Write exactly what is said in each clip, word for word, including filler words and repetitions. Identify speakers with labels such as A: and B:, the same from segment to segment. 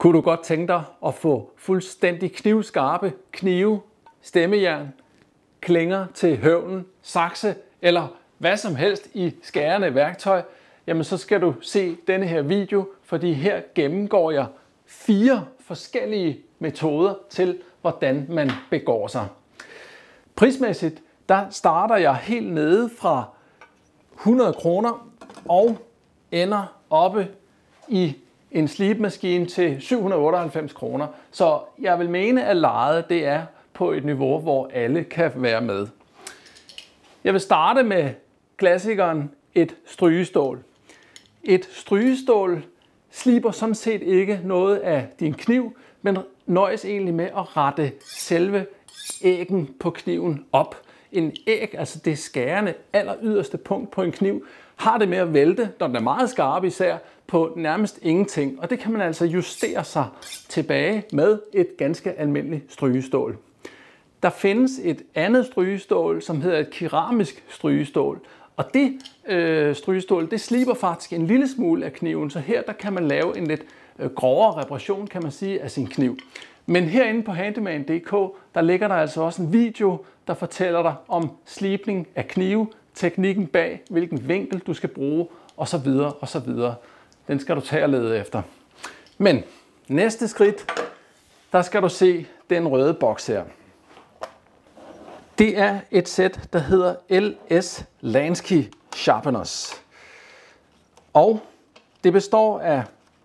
A: Kunne du godt tænke dig at få fuldstændig knivskarpe knive, stemmejern, klinger til høvlen, sakse eller hvad som helst i skærende værktøj, jamen så skal du se denne her video, fordi her gennemgår jeg fire forskellige metoder til, hvordan man begår sig. Prismæssigt, der starter jeg helt nede fra hundrede kroner og ender oppe i en slibemaskine til syv hundrede og otteoghalvfems kroner. Så jeg vil mene, at lejet det er på et niveau, hvor alle kan være med. Jeg vil starte med klassikeren et strygestål. Et strygestål sliber sådan set ikke noget af din kniv, men nøjes egentlig med at rette selve æggen på kniven op. En æg, altså det skærende aller yderste punkt på en kniv, har det med at vælte, når den er meget skarp især, på nærmest ingenting. Og det kan man altså justere sig tilbage med et ganske almindeligt strygestål. Der findes et andet strygestål, som hedder et keramisk strygestål. Og det øh, strygestål, det sliber faktisk en lille smule af kniven, så her der kan man lave en lidt øh, grovere reparation, kan man sige, af sin kniv. Men herinde på handyman punktum d k, der ligger der altså også en video, der fortæller dig om slibning af knive, teknikken bag, hvilken vinkel du skal bruge, osv. osv. Den skal du tage og lede efter. Men næste skridt, der skal du se den røde boks her. Det er et sæt, der hedder L S Lansky Sharpeners. Og det består af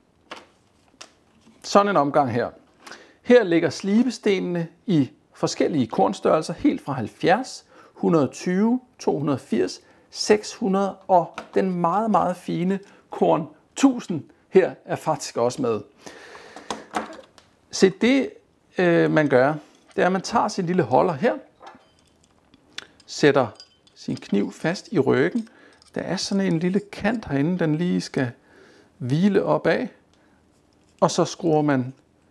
A: sådan en omgang her. Her ligger slibestenene i forskellige kornstørrelser, helt fra halvfjerds, et hundrede og tyve, to hundrede og firs, seks hundrede og den meget, meget fine korn tusind her er faktisk også med. Se, det øh, man gør, det er, at man tager sin lille holder her, sætter sin kniv fast i ryggen. Der er sådan en lille kant herinde, den lige skal hvile op af, og så skruer man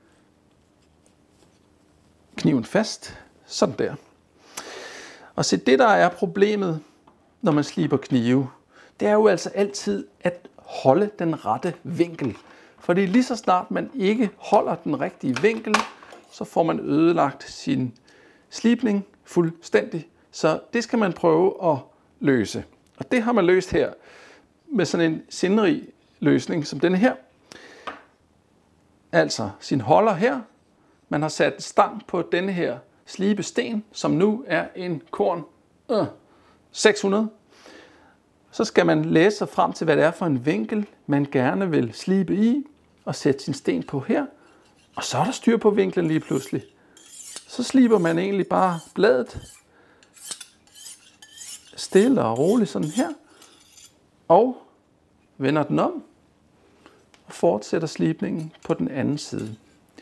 A: kniven fast, sådan der. Og se, det der er problemet, når man sliber knive, det er jo altså altid at holde den rette vinkel. Fordi lige så snart man ikke holder den rigtige vinkel, så får man ødelagt sin slibning fuldstændig. Så det skal man prøve at løse. Og det har man løst her med sådan en sindrig løsning som denne her. Altså sin holder her. Man har sat en stang på denne her slibesten, som nu er en korn øh, seks hundrede. Så skal man læse sig frem til, hvad det er for en vinkel, man gerne vil slibe i, og sætte sin sten på her. Og så er der styr på vinklen lige pludselig. Så sliber man egentlig bare bladet stille og roligt sådan her, og vender den om, og fortsætter slibningen på den anden side.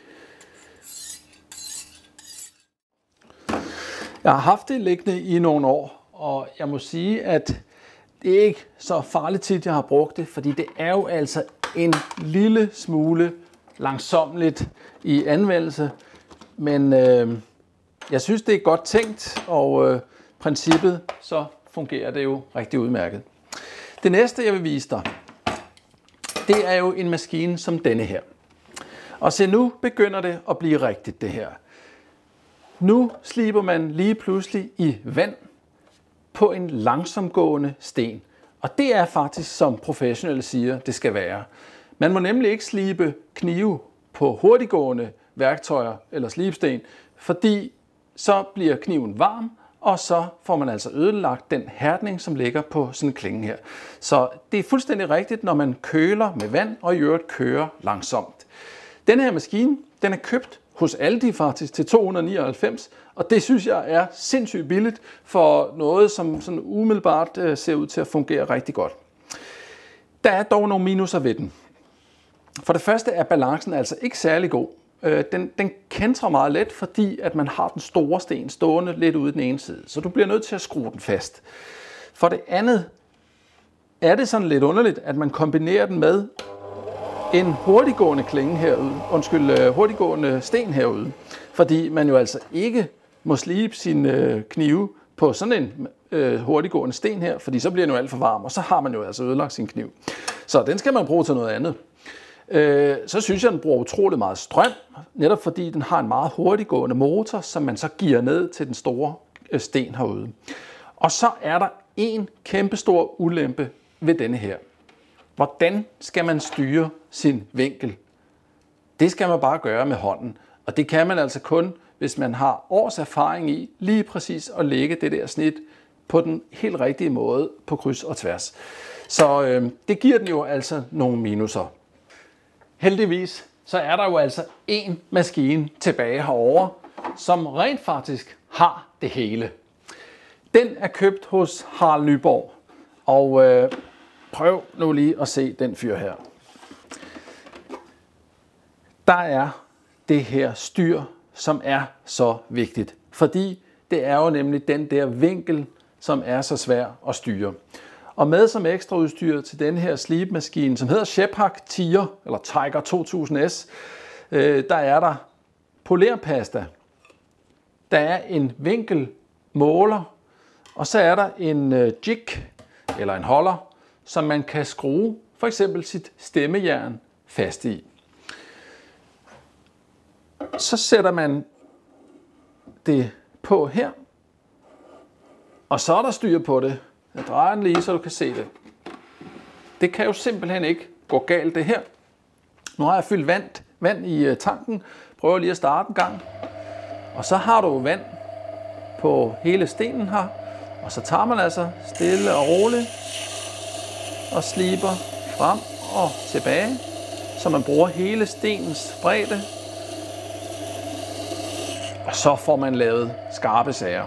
A: Jeg har haft det liggende i nogle år, og jeg må sige, at det er ikke så farligt tit, jeg har brugt det, fordi det er jo altså en lille smule langsommeligt i anvendelse, men øh, jeg synes, det er godt tænkt, og øh, princippet, så fungerer det jo rigtig udmærket. Det næste, jeg vil vise dig, det er jo en maskine som denne her. Og se, nu begynder det at blive rigtigt, det her. Nu sliber man lige pludselig i vand på en langsomgående sten. Og det er faktisk, som professionelle siger, det skal være. Man må nemlig ikke slibe knive på hurtiggående værktøjer eller slibsten, fordi så bliver kniven varm, og så får man altså ødelagt den hærdning, som ligger på sådan en klinge her. Så det er fuldstændig rigtigt, når man køler med vand og i øvrigt kører langsomt. Den her maskine, den er købt hos Aldi faktisk til to hundrede og nioghalvfems, og det synes jeg er sindssygt billigt for noget, som sådan umiddelbart ser ud til at fungere rigtig godt. Der er dog nogle minuser ved den. For det første er balancen altså ikke særlig god. Den, den kentrer meget let, fordi at man har den store sten stående lidt ude den ene side. Så du bliver nødt til at skrue den fast. For det andet er det sådan lidt underligt, at man kombinerer den med en hurtiggående klinge herude, undskyld, hurtiggående sten herude. Fordi man jo altså ikke må slibe sin knive på sådan en øh, hurtiggående sten her, fordi så bliver den jo alt for varm, og så har man jo altså ødelagt sin kniv. Så den skal man bruge til noget andet. øh, så synes jeg, den bruger utrolig meget strøm, netop fordi den har en meget hurtiggående motor, som man så giver ned til den store øh, sten herude. Og så er der en kæmpestor ulempe ved denne her. Hvordan skal man styre sin vinkel? Det skal man bare gøre med hånden. Og det kan man altså kun, hvis man har års erfaring i lige præcis at lægge det der snit på den helt rigtige måde på kryds og tværs. Så øh, det giver den jo altså nogle minuser. Heldigvis så er der jo altså en maskine tilbage herovre, som rent faktisk har det hele. Den er købt hos Harald Nyborg, og øh, prøv nu lige at se den fyr her. Der er det her styr, som er så vigtigt, fordi det er jo nemlig den der vinkel, som er så svær at styre. Og med som ekstra udstyr til den her slibemaskine, som hedder Shephak Tiger, eller Tiger to tusind S, øh, der er der polerpasta. Der er en vinkelmåler, og så er der en øh, jig, eller en holder, som man kan skrue for eksempel sit stemmejern fast i. Så sætter man det på her, og så er der styr på det. Jeg drejer den lige, så du kan se det. Det kan jo simpelthen ikke gå galt det her. Nu har jeg fyldt vand, vand i tanken. Prøver lige at starte en gang. Og så har du vand på hele stenen her. Og så tager man altså stille og roligt og sliber frem og tilbage, så man bruger hele stenens bredde. Og så får man lavet skarpe sager.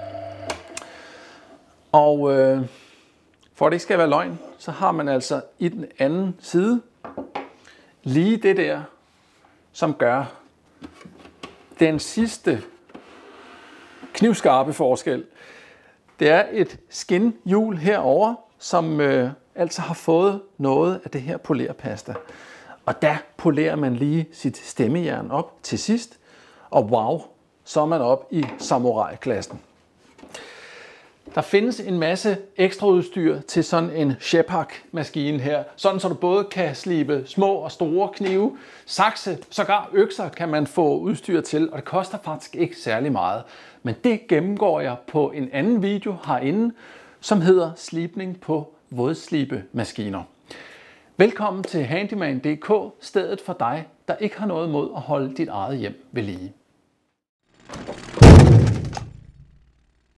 A: Og øh, for at det ikke skal være løgn, så har man altså i den anden side lige det der, som gør den sidste knivskarpe forskel. Det er et skinhjul herover, som øh, altså har fået noget af det her polerpasta. Og der polerer man lige sit stemmejern op til sidst, og wow, så er man op i samurai-klassen. Der findes en masse ekstra udstyr til sådan en Shephak-maskine her, sådan så du både kan slibe små og store knive, sakse, sågar økser kan man få udstyr til, og det koster faktisk ikke særlig meget. Men det gennemgår jeg på en anden video herinde, som hedder Slibning på vådslibemaskiner. Velkommen til Handyman punktum d k, stedet for dig, der ikke har noget mod at holde dit eget hjem ved lige.